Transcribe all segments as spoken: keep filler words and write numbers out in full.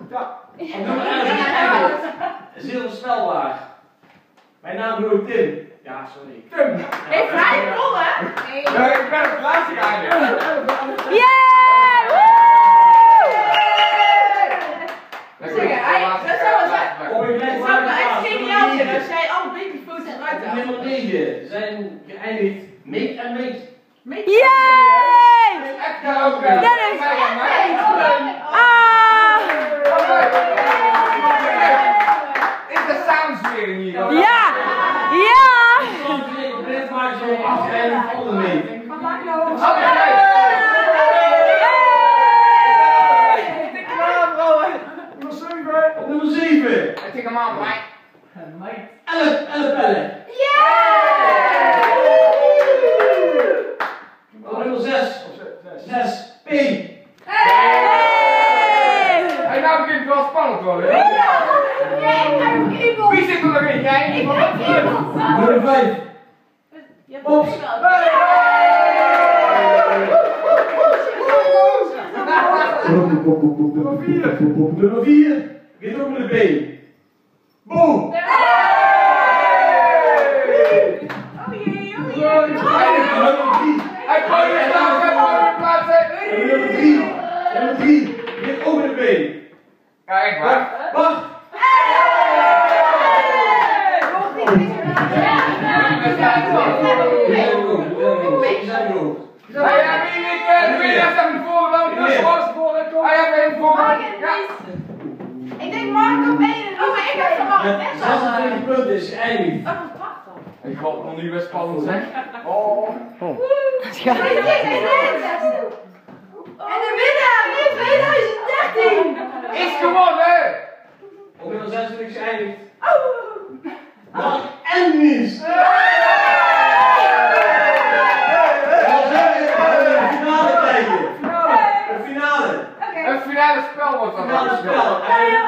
Ja. Nummer elf is heel voorspelbaar. Mijn naam is Tim. Ja, sorry. Tim. Heeft hij gewonnen? Nee. Ja, ik ben het laatste eigenlijk. Yeah! Zeg, hij, dat zou wel zijn. Dat zou wel echt geniaal zijn als jij alle babyfoto's eruit haalt. Nummer negen zijn geëindigd Meet en Meet. Yay! Dennis! Ah! Is de samenswering hier? Ja! Ja! Dit maakt zo af en volgende mee. Nummer zeven. Ik tik hem aan, Mike. elf, elf bellen. Nummer zes. zes. P. Hey, nou begint het wel spannend worden. Wie zit er nog in? Jij? Nummer vijf. Ops. Nummer vier. Begint ook met een B. Boom. Hij gooit het langs en wordt plaatsen. Nummer drie. Nummer drie. Begint ook met een B. Ja, echt waar. Wacht. Hij heeft hier niet meer dan voor dan de schoolspoor. Hij heeft één voor. Ik denk Mark op één. Oh, maar ik heb verwacht. Met zesentwintig punten is geëindigd. Ik hoop nog niet best spannend zeg. Oh. En de winnaar in twintig dertien Is gewonnen! Op nummer zesentwintig is geëindigd. Mark en Mies. Een finale spel wordt dat. Finale spel.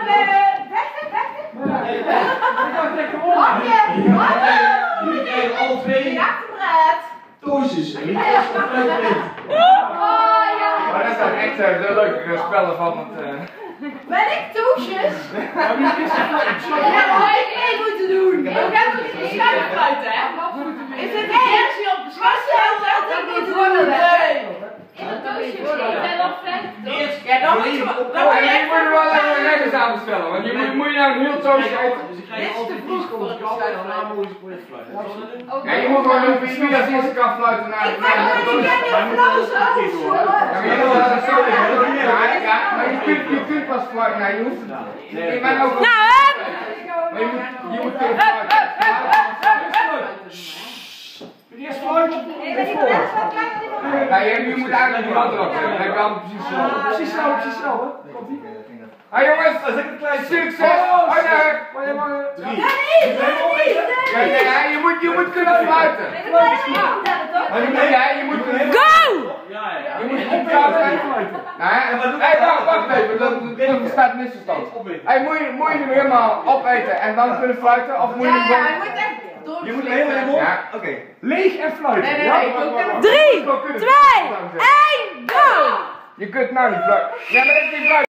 Jullie krijgen alle twee toosjes. En jullie eerst een fluit wint. Maar dat zijn echt uh, de leuke spellen van het. Uh... Ben ik toosjes? Ja, maar had ik één moeten doen. Ik heb toch niet schuifluit, hè? Is het één? Marcel, dat ik niet gewonnen heb. In een toosje. Ik ben al vet. Ja, dan moet je En je moet er wel even lekker samenstellen, want je moet, moet je nou een heel toosje eten. Dus ik ga je altijd kies voor het kast en daarna moet je voor het fluiten. Ja, je moet gewoon doen wie als eerste kan fluiten naar de toosje. Ja, maar je moet dat zo doen. Ja, maar je kunt, je kunt pas fluiten. Nou, je hoeft het. In mijn ogen. Nou, hè? Maar je moet, je moet kunnen fluiten. Eerst fluit. Ja, je, je moet eigenlijk die kant erop zetten. Dan kan het precies zo. Precies zo, precies zo, hè? Komt ie? Hé jongens, succes! Hoi Drie. Ja, ja, je moet, je moet kunnen fluiten. Ja, je moet kunnen Go! Ja, ja. Je moet goed fluiten. Hé, wacht, wacht even, er bestaat misverstand. Hé, moet je, moet je hem helemaal opeten en dan kunnen fluiten? Of moet je hem Ja, hij gewoon... moet echt door. Je moet er helemaal op. Ja, Oké. Leeg en fluiten. Nee, nee, Ja? nee, ik wil kunnen- Drie, twee, één, go! Je kunt nou niet fluiten. Ja, maar dat is niet fluiten.